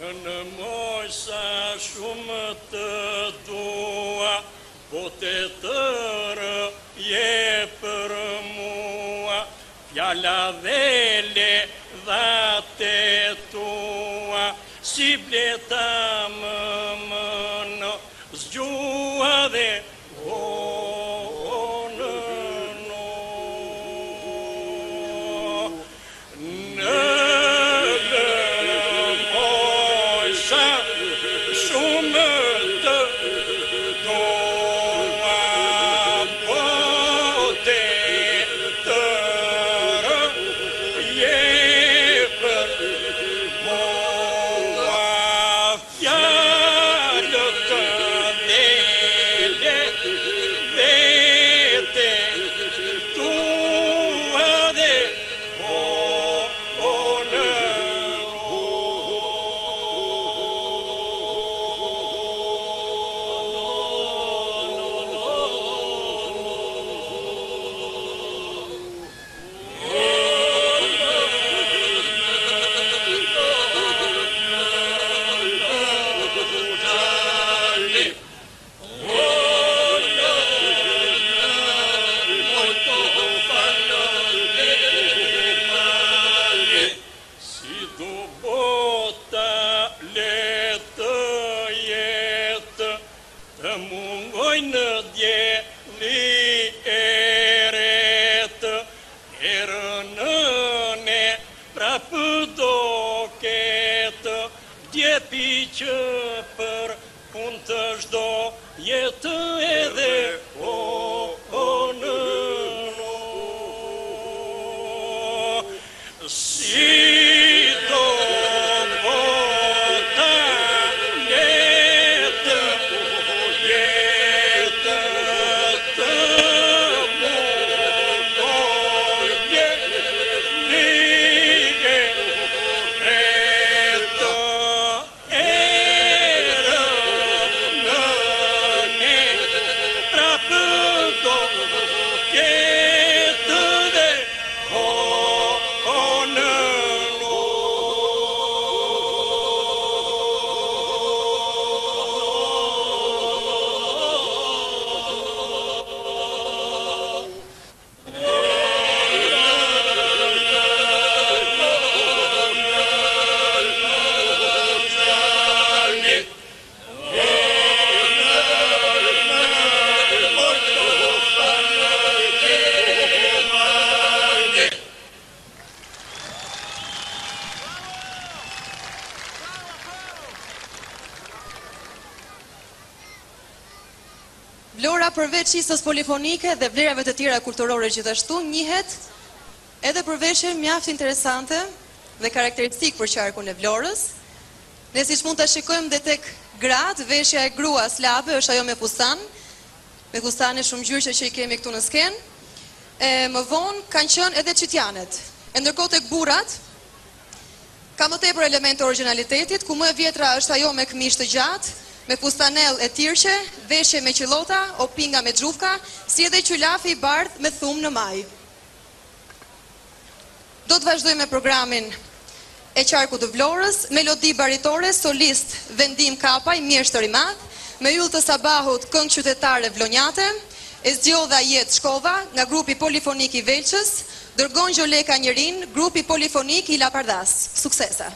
Në moj sa shumë të dua, po të tërë je për mua, fjalla vele dhate tua, si bleta më zgjua dhe që për unë të shdo jetë edhe në si do bota letë të mundojë lige Vlora përveç qisës polifonike dhe vlerave të tjera kulturore gjithashtu njihet edhe për veshje mjaft interesante dhe karakteristik për qarkun e Vlorës. Ne siç mund ta shikojmë dhe tek gratë, veshja e gruas labe është ajo me fustane shumë ngjyrë që i kemi këtu në skenë. Më vonë kanë qenë edhe çitjanet. E ndërkohë tek burrat ka më tepër elemente origjinalitetit, ku më e vjetra është ajo me këmishë të gjatë, me fustanell e tirqe, veshje me qillota o pinga me xhufka, si edhe qylafi i bardhë me thumë në maj. Do të vazhdojmë me programin e qarkut të Vlorës, melodi baritore, solist Vendim Kapaj, mjeshtër i madh, me yll të sabahut këngë qytetare vlonjate, e zgjodha Jetë Shkova nga grupi polifonik i Velçës, dërgon Gjoleka Njerin, grupi polifonik i Lapardas. Suksesa!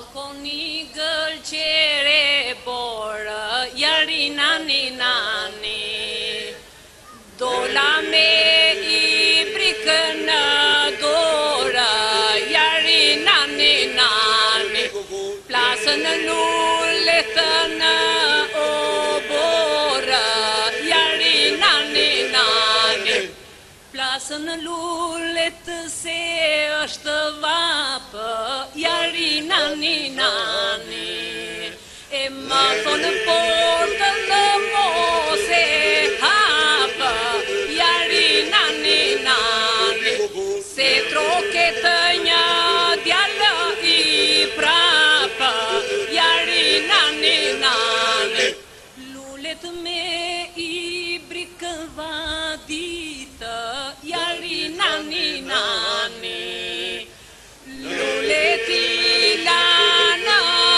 Balconi gălcere boră, iari nani nani. Dola me ibrikna dora, iari nani nani. Plasën luletën o bora, iari nani nani. Plasën lulet se është vapë, iari nani nani. E ma thonë portën në mos e hapë, iari nani nani. Se troket një djallë i prapë, iari nani nani. Lulet me i brikë vaditë, iari nani nani. Luleti lanë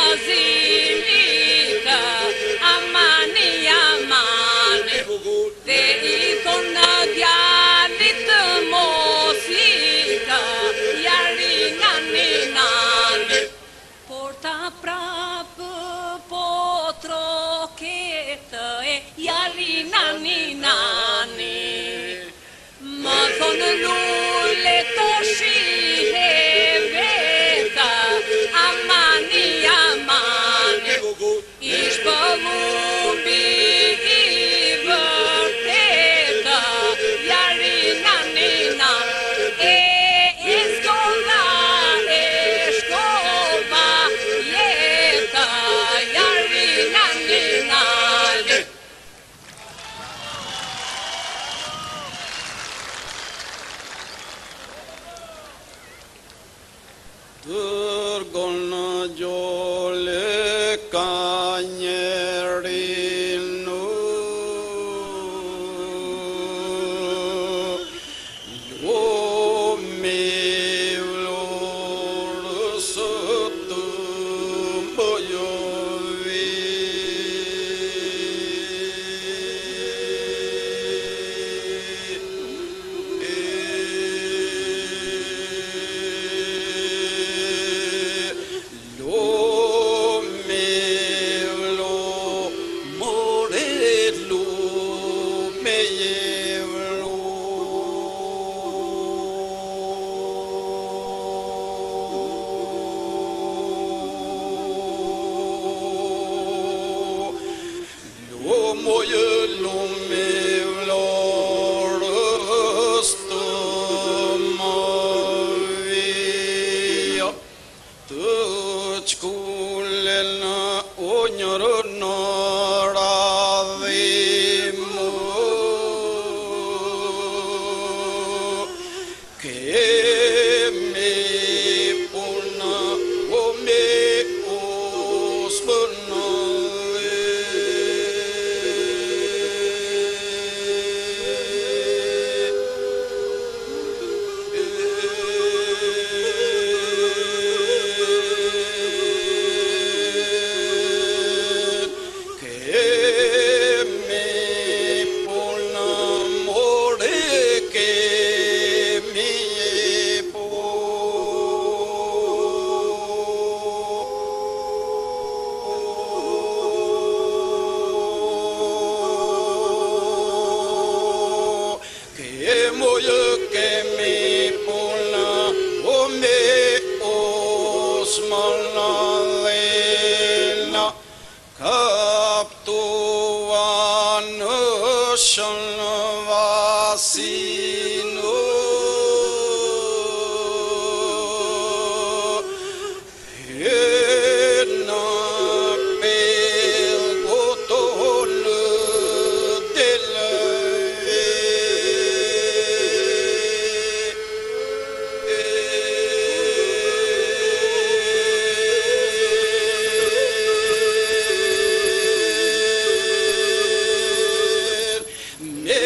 zimitë, amani amani. Dhe i thonë djallit mositë, iari nani nani. Porta prapë po troketë, iari nani nani. Më thonë lullet të shihe veta, amani amani. Ish pëllumbi i vërteta, iari nani nani. E shkolla jeta, iari nani nani. Dërgon në gjole ka njeri në jo me vlorës të bëjovi. Moje lume vlorës të më vija, të qkullen o njërë në radhimë. Kemi punë o me osmënë. Me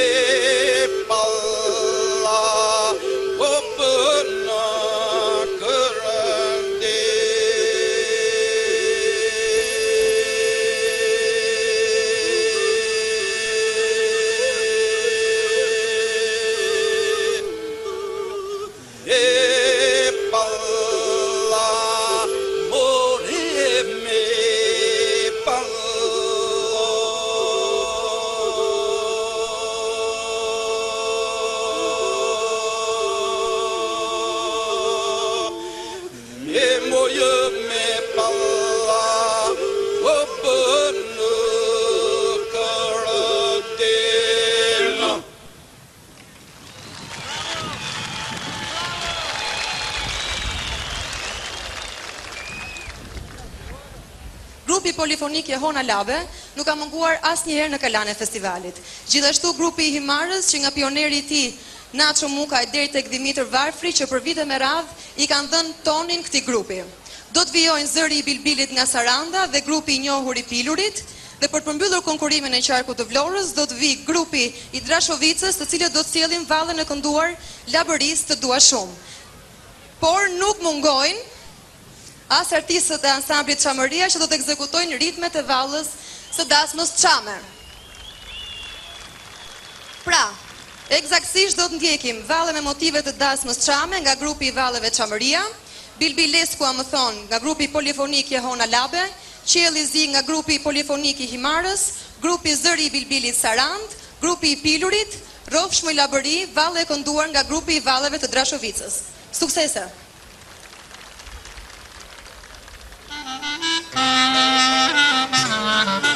polifonik Jehona Labe nuk ka munguar asnjëherë në kalan e festivalit. Gjithashtu grupi i Himarës që nga pioneri i tij Nacho Mukaj deri tek Dimitër Varfri që për vite me radhë i kanë dhënë tonin këtij grupi. Do të vijojnë Zëri i Bilbilit nga Saranda dhe grupi i njohur i Pilurit. Dhe për të përmbyllur konkurimin e qarkut të Vlorës, do të vi grupi i Drashovicës, të cilët do të sjellin vallën e kënduar Labëris të dua shumë. Por nuk mungojnë as artistët e ansamblit Çamëria që do të ekzekutojnë ritmet e vallës së dasmës Çame. Pra, eksaktësisht do të ndjekim valle me motive të dasmës Çame nga grupi i valleve Çamëria, Bilbilesku Amëthon nga grupi polifonik Jehona Labe, Qielli Zi nga grupi polifonik i Himarës, grupi Zëri i Bilbilit Sarand, grupi i Pilurit, Rofshmë i Labëri, valle e kënduar nga grupi i valleve të Drashovicës. Suksese! Thank you.